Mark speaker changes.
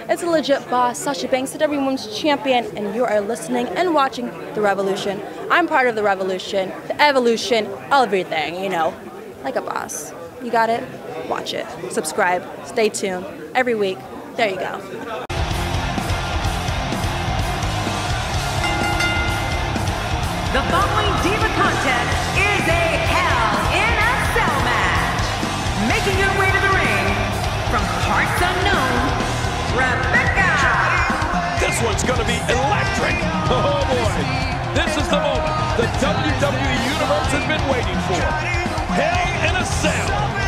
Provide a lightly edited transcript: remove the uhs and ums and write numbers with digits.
Speaker 1: It's a legit boss, Sasha Banks, the WWE Women's Champion, and you are listening and watching The Revolution. I'm part of The Revolution, the evolution, everything, you know, like a boss. You got it? Watch it. Subscribe. Stay tuned. Every week. There you go.
Speaker 2: The following Diva contest is a Hell in a Cell match. Making her way to the ring, from parts unknown, Rebecca.
Speaker 3: This one's going to be electric. Oh boy. This is the moment the WWE Universe has been waiting for. Hell in a Cell.